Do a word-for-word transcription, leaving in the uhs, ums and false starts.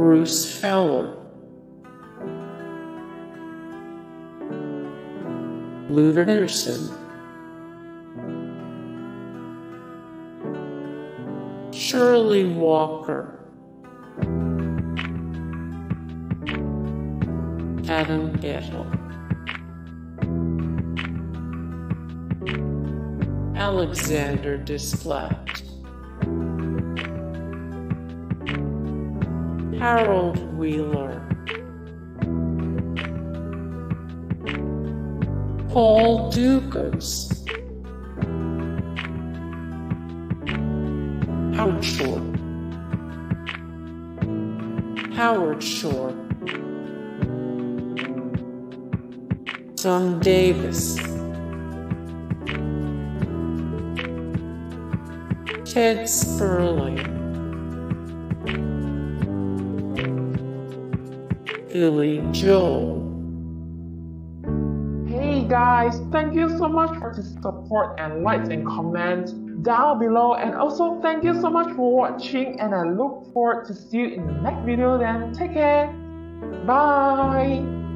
Bruce Feller, Lou Anderson, Shirley Walker, Adam Gettle, Alexander Desplat, Harold Wheeler, Paul Dukas, Howard Shore, Howard Shore, Tom Davis, Ted Sperling, Billy Joel. Hey guys, thank you so much for the support and likes and comments down below, and also thank you so much for watching, and I look forward to see you in the next video. Then take care, bye.